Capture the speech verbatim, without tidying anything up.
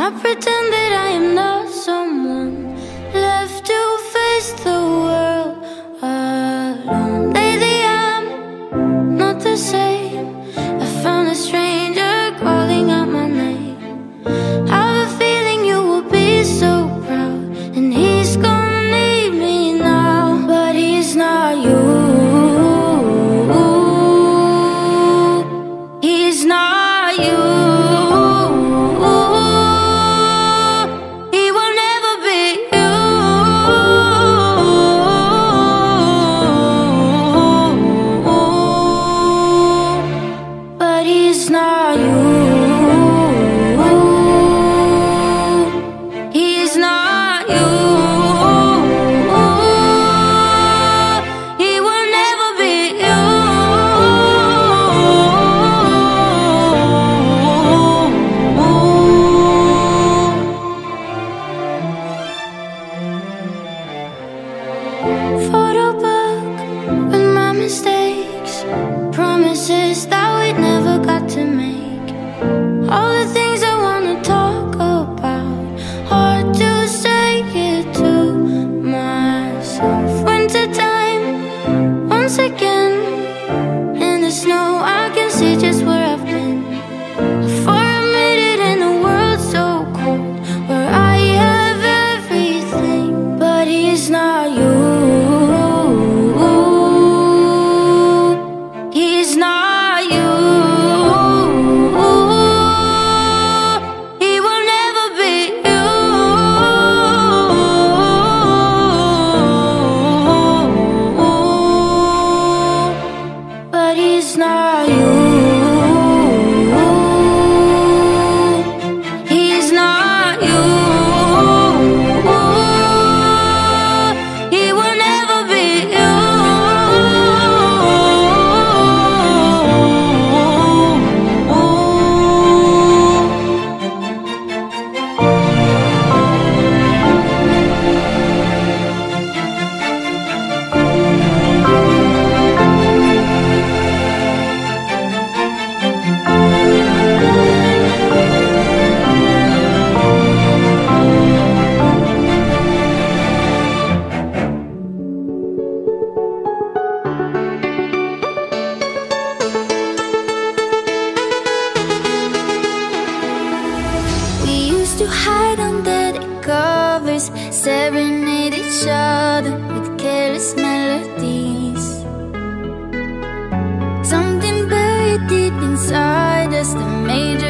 I pretend that I am not someone left to face the world alone. Lately I'm not the same. I found a stranger calling out my name. I have a feeling you will be so proud, and he's gonna need me now, but he's not you. He's not you. He will never be you. But he's not you. He's not you. He will never be you. Photo book with my mistakes, promises that we never got to make. All the things I wanna talk about, hard to say it to myself. Wintertime, once again, in the snow I can see just where I've been. For a minute in a world so cold, where I have everything, but he's not you. He's not you. He will never be you. But he's not you. He's not you. He will never be you. We used to hide under the covers, serenade each other with careless melodies. Something buried deep inside us that made